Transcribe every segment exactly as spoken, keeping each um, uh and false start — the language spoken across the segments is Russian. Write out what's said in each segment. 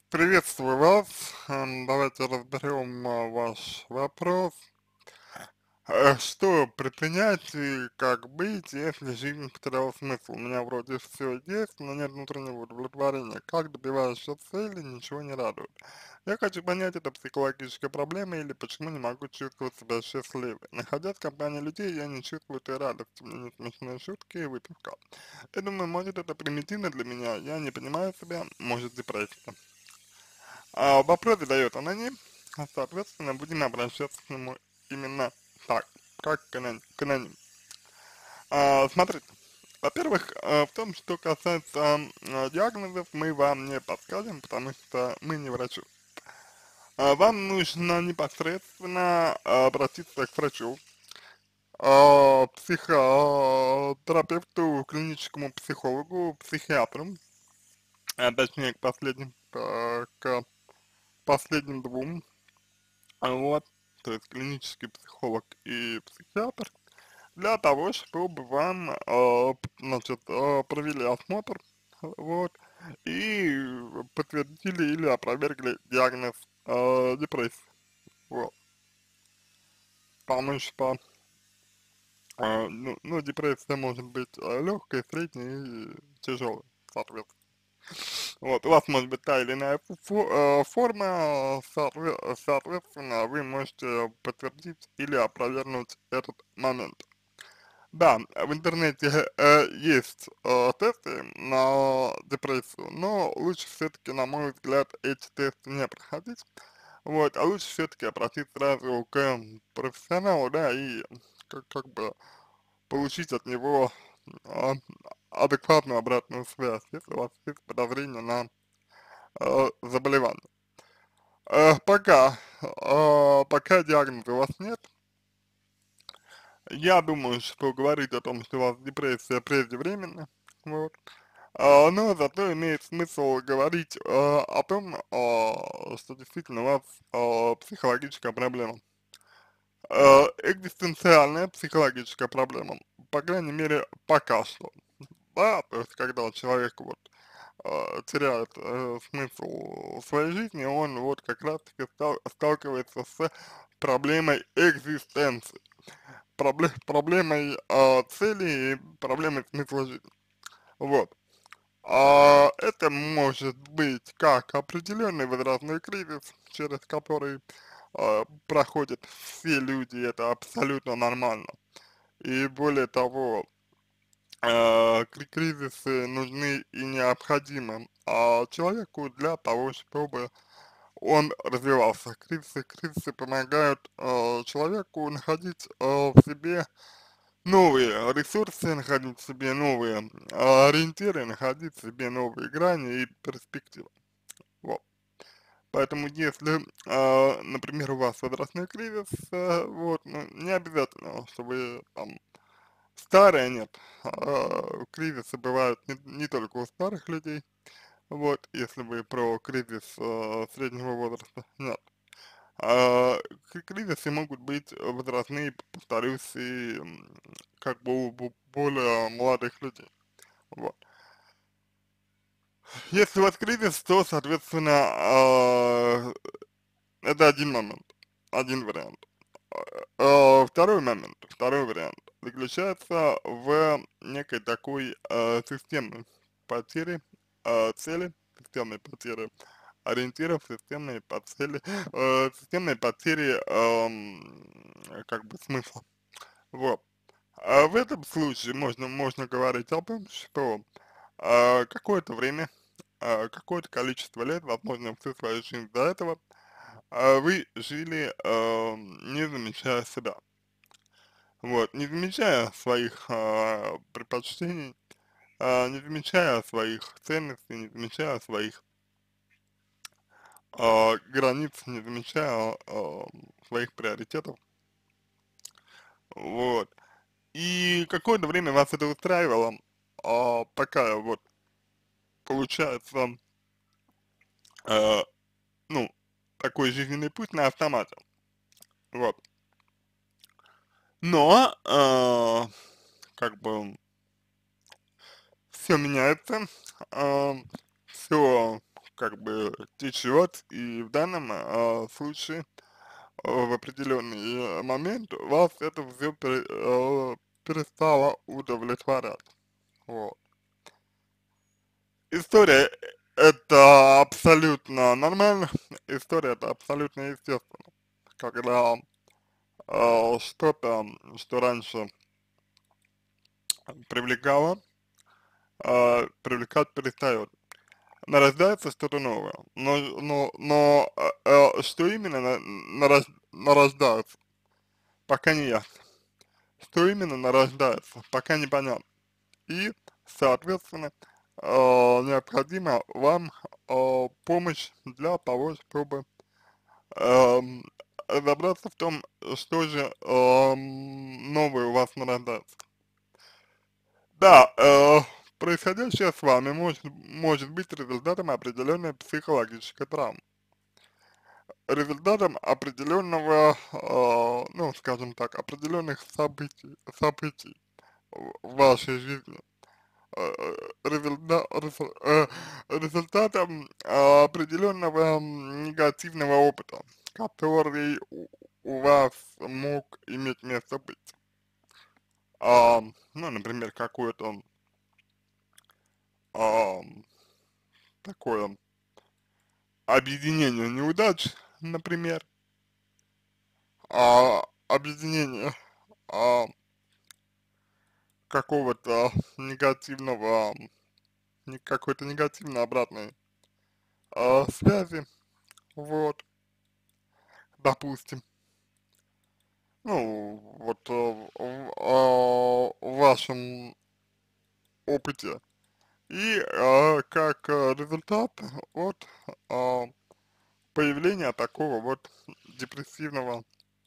Приветствую вас. Ам, Давайте разберем а, ваш вопрос. Э, Что предпринять и как быть, если жизнь потеряла смысл? У меня вроде все есть, но нет внутреннего удовлетворения. Как добиваешься цели, ничего не радует. Я хочу понять, это психологическая проблема или почему не могу чувствовать себя счастливой. Находясь в компании людей, я не чувствую той радости, мне не смешные шутки и выпивка. Я думаю, может это примитивно для меня, я не понимаю себя, может депрессия. А вопрос задает аноним, а, соответственно, будем обращаться к нему именно так, как к аноним. К аноним. А, смотрите, во-первых, а, в том, что касается а, диагнозов, мы вам не подскажем, потому что мы не врачи. А, вам нужно непосредственно а, обратиться к врачу, а, психотерапевту, клиническому психологу, психиатру, а точнее к последним, а, к последним двум. А вот, то есть клинический психолог и психиатр, для того, чтобы вам, э, п- значит, э, провели осмотр, вот, и подтвердили или опровергли диагноз э, депрессии, вот, потому что, э, ну, ну, депрессия может быть легкой, средней и тяжелой, соответственно. Вот, у вас может быть та или иная фо- фо- э, форма, соотве- соответственно, вы можете подтвердить или опровергнуть этот момент. Да, в интернете э, есть э, тесты на депрессию, но лучше все-таки, на мой взгляд, эти тесты не проходить. Вот, а лучше все-таки обратиться сразу к профессионалу, да, и как, как бы получить от него а, адекватную обратную связь, если у вас есть подозрение на э, заболевание. Э, пока, э, пока диагноза у вас нет, я думаю, что говорить о том, что у вас депрессия преждевременно, вот. А, но зато имеет смысл говорить э, о том, а, что действительно у вас а, психологическая проблема. Э, экзистенциальная психологическая проблема, по крайней мере, пока что. Да, то есть, когда человек вот э, теряет э, смысл своей жизни, он вот как раз-таки стал, сталкивается с проблемой экзистенции, пробле, проблемой э, цели и проблемой смысла жизни. Вот. А это может быть как определенный возрастной кризис, через который э, проходят все люди, это абсолютно нормально. И более того, э, кри- кризисы нужны и необходимы а человеку для того, чтобы он развивался. Кризисы, кризисы помогают э, человеку находить э, в себе новые ресурсы, находить в себе новые а, ориентиры, находить в себе новые грани и перспективы. Вот. Поэтому если, а, например, у вас возрастной кризис, а, вот, ну, не обязательно, что вы там старые, нет. А, кризисы бывают не, не только у старых людей, вот, если вы про кризис а, среднего возраста, нет. А, кри- кризисы могут быть возрастные, повторюсь, и м, как бы у бо- более молодых людей. Вот. Если у вас кризис, то, соответственно, а, это один момент, один вариант. А, Второй момент, второй вариант заключается в некой такой а, системной потери а, цели, системной потери ориентиров, системной потери, э, системной потери ам, как бы смысла. Вот. А в этом случае можно, можно говорить о том, что а, какое-то время, а, какое-то количество лет, возможно, всю свою жизнь до этого, а, вы жили, а, не замечая себя. Вот, не замечая своих а, предпочтений, а, не замечая своих ценностей, не замечая своих а, границ, не замечая а, своих приоритетов. Вот. И какое-то время вас это устраивало, а, пока вот получается, э, ну, такой жизненный путь на автомате. Вот. Но, э, как бы, все меняется, все как бы течет, и в данном э, случае э, в определенный момент вас это все перестало удовлетворять. Вот. История это абсолютно нормально, история это абсолютно естественно, когда э, что-то, что раньше привлекало, э, привлекать перестает. Нарождается что-то новое, но, но, но э, э, что именно на, нарож, нарождается, пока не ясно. Что именно нарождается, пока непонятно. И, соответственно, э, необходима вам э, помощь для того, чтобы эм, разобраться в том, что же эм, новое у вас нарождается. Да, э, происходящее с вами может, может быть результатом определенной психологической травмы, результатом определенного, э, ну, скажем так, определенных событий, событий в в вашей жизни, э, результа- резу- э, результатом э, определенного м, негативного опыта, который у, у вас мог иметь место быть. А, ну, например, какое-то а, такое объединение неудач, например, а, объединение а, какого-то негативного, не- какой-то негативной обратной а, связи, вот, допустим. Ну, вот э, в, а, в вашем опыте. И а, как а, результат вот а, появления такого вот депрессивного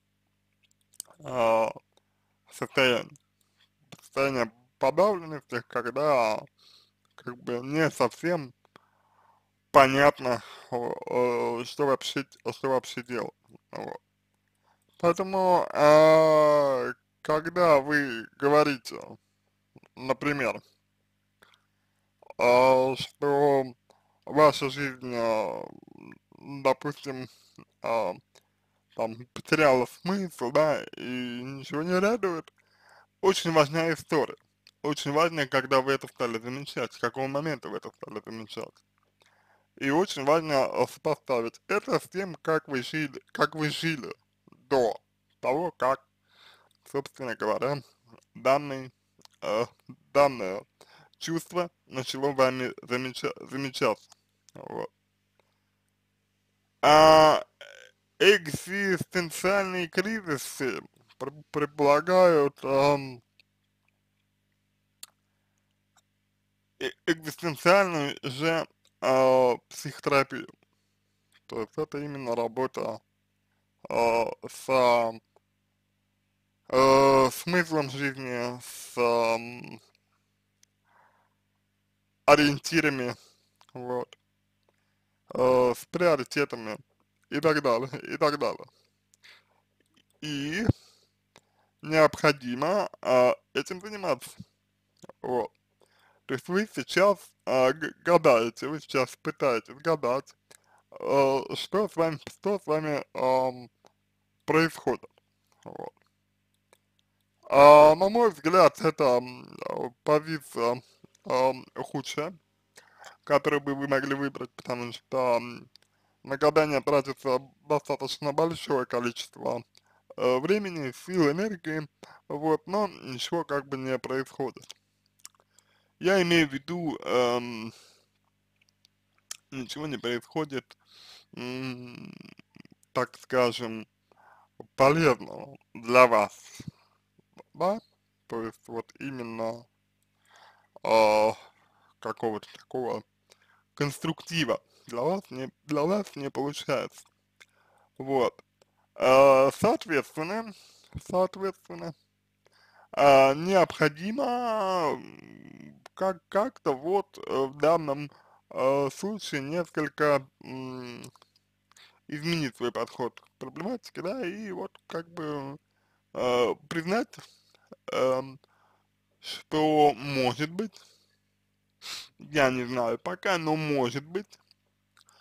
а, состояния, состояния подавленности, когда как бы не совсем понятно, о, о, что вообще, что вообще делать. Вот. Поэтому, а, когда вы говорите, например, а, что ваша жизнь, а, допустим, а, там потеряла смысл, да, и ничего не радует, очень важна история. Очень важно, когда вы это стали замечать, с какого момента вы это стали замечать. И очень важно э, сопоставить это с тем, как вы жили, как вы жили до того, как, собственно говоря, данный, э, данное чувство начало вами замеча замечаться. Вот. А экзистенциальные кризисы пр- предполагают эм, э- экзистенциальную же э, психотерапию. То есть это именно работа э, с э, смыслом жизни, с эм, ориентирами, вот, э, с приоритетами и так далее, и так далее. И необходимо э, этим заниматься, вот. То есть вы сейчас э, г- гадаете, вы сейчас пытаетесь гадать, э, что с вами, что с вами эм, происходит, вот. А, на мой взгляд, это м, э, позиция эм, худшая, которую бы вы могли выбрать, потому что м, на гадание тратится достаточно большое количество э, времени, сил, энергии, вот, но ничего как бы не происходит. Я имею в виду, эм, ничего не происходит, м, так скажем, полезного для вас, да, то есть вот именно а, какого-то такого конструктива для вас не, для вас не получается, вот. А, соответственно, соответственно, а, необходимо м, как, как-то вот э, в данном э, случае несколько м, изменить свой подход к проблематике, да, и вот как бы э, признать, эм, что может быть, я не знаю пока, но может быть,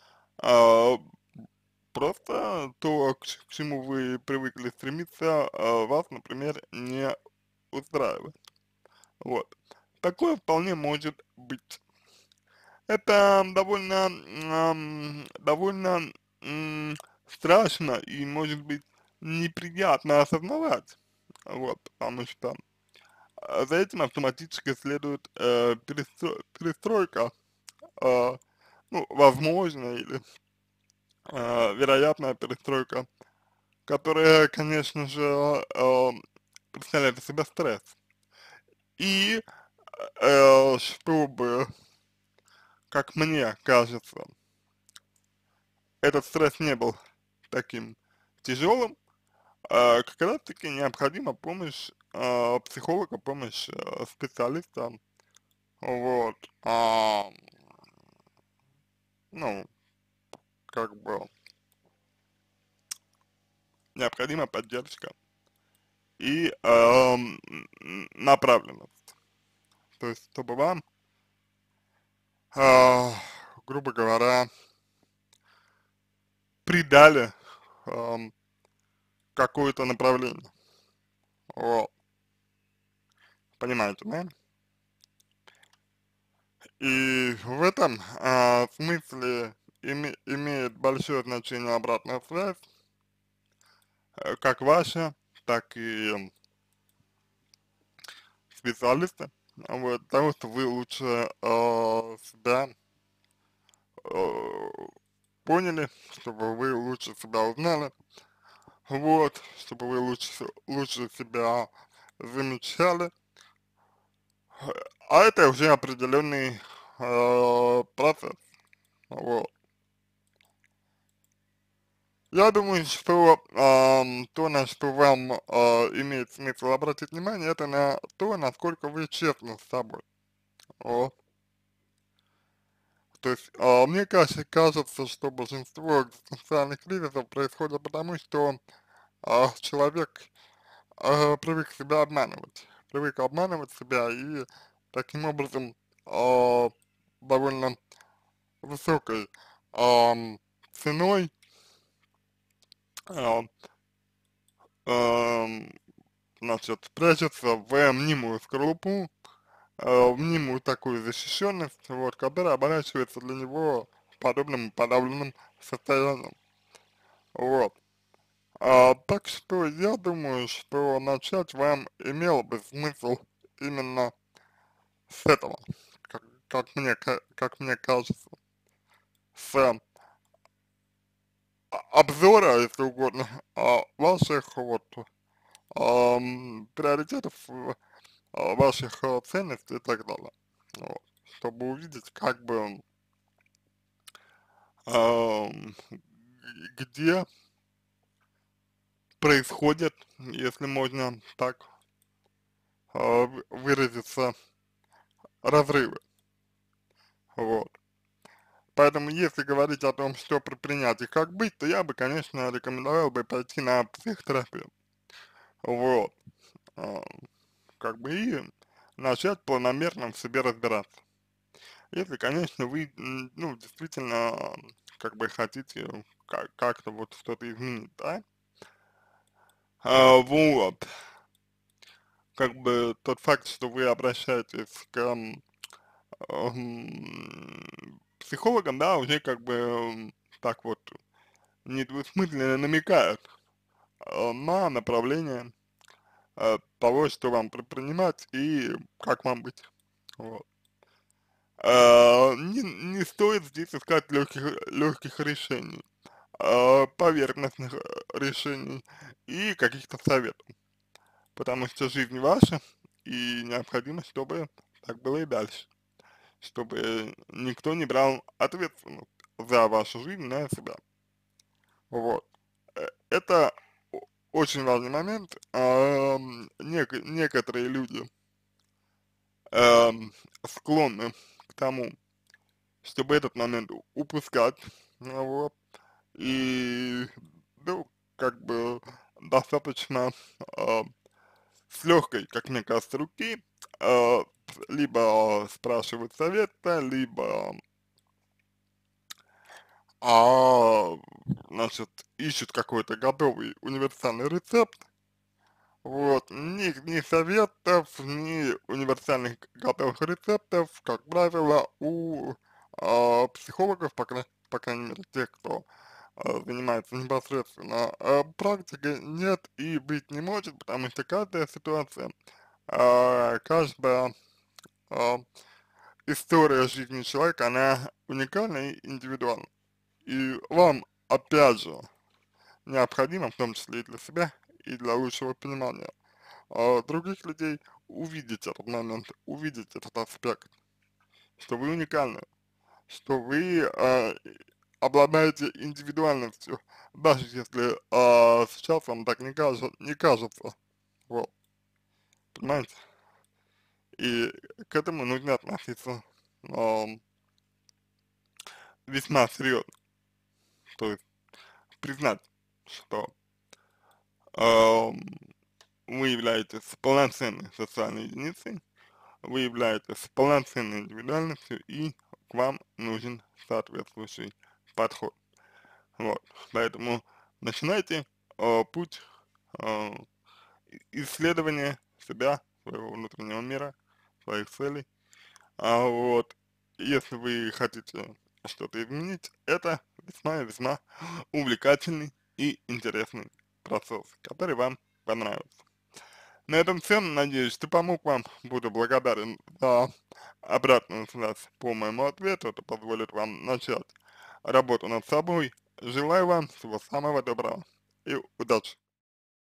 А, просто то, к, ч- к чему вы привыкли стремиться, а, вас, например, не устраивает. Вот. Такое вполне может быть. Это довольно, ам, довольно м, страшно и, может быть, неприятно осознавать. Вот, потому что а, за этим автоматически следует э, перестро- перестройка, э, ну, возможно, или э, вероятная перестройка, которая, конечно же, э, представляет из себя стресс. И э, чтобы, как мне кажется, этот стресс не был таким тяжелым, а, как раз таки необходима помощь а, психолога, помощь а, специалиста, вот, а, ну, как бы необходима поддержка и ам, м, направленность, то есть чтобы вам, а, грубо говоря, придали ам, какое-то направление, вот, понимаете, да? И в этом а, смысле име- имеет большое значение обратная связь, э, как ваша, так и специалиста, вот, того, что вы лучше э, себя э, поняли, чтобы вы лучше себя узнали, вот, чтобы вы лучше, лучше себя замечали, а это уже определенный э, процесс, вот. Я думаю, что ам, то, на что вам а, имеет смысл обратить внимание, это на то, насколько вы честны с собой. Вот. То есть, а, мне кажется, кажется, что большинство экзистенциальных кризисов происходит потому, что а, человек а, привык себя обманывать, привык обманывать себя и таким образом а, довольно высокой ам, ценой а, ам, значит, прячется в мнимую скорлупу, э, мнимую такую защищенность, вот, которая оборачивается для него подобным подавленным состоянием. Вот. А, так что я думаю, что начать вам имело бы смысл именно с этого, как, как мне, ка- как мне кажется, с а, обзора, если угодно, а, ваших вот ам, приоритетов, э, а, ваших э, ценностей и так далее. Вот. Чтобы увидеть, как бы, ам, где происходят, если можно так а, вы- выразиться, разрывы. Вот. Поэтому, если говорить о том, что предпринять и как быть, то я бы, конечно, рекомендовал бы пойти на психотерапию. Вот. А, как бы и начать планомерно в себе разбираться. Если, конечно, вы, м, ну, действительно, как бы хотите как- как-то вот что-то изменить, да? А, вот. Как бы тот факт, что вы обращаетесь к м, м, психологам, да, уже как бы м, так вот недвусмысленно намекает э, на направление э, того, что вам предпринимать и как вам быть. Вот. А, не, не стоит здесь искать легких, легких решений, а, поверхностных э, решений и каких-то советов, потому что жизнь ваша и необходимо, чтобы так было и дальше, чтобы никто не брал ответственность за вашу жизнь на себя. Вот. Э, Это о- очень важный момент. Ам, нек- некоторые люди ам, склонны к тому, чтобы этот момент у- упускать, а, вот, и, ну, как бы достаточно а, с легкой, как мне кажется, руки а, либо спрашивать совета, либо а, значит, ищут какой-то готовый универсальный рецепт, вот, ни, ни советов, ни универсальных готовых рецептов, как правило, у а, психологов, по, кра- по крайней мере, тех, кто а, занимается непосредственно а, практикой, нет и быть не может, потому что каждая ситуация, а, каждая а, история жизни человека, она уникальна и индивидуальна. И вам, опять же, необходимо, в том числе и для себя, и для лучшего понимания а, других людей, увидеть этот момент, увидеть этот аспект, что вы уникальны, что вы а, обладаете индивидуальностью, даже если а, сейчас вам так не, кажется, не кажется, вот, понимаете? И к этому нужно относиться ам, весьма серьезно, то есть признать, что ам, вы являетесь полноценной социальной единицей, вы являетесь полноценной индивидуальностью, и к вам нужен соответствующий подход. Вот, поэтому начинайте э, путь э, исследования себя, своего внутреннего мира, своих целей. А вот, если вы хотите что-то изменить, это весьма и весьма увлекательный и интересный процесс, который вам понравится. На этом все. Надеюсь, что помог вам. Буду благодарен за обратную связь по моему ответу. Это позволит вам начать работу над собой. Желаю вам всего самого доброго и удачи.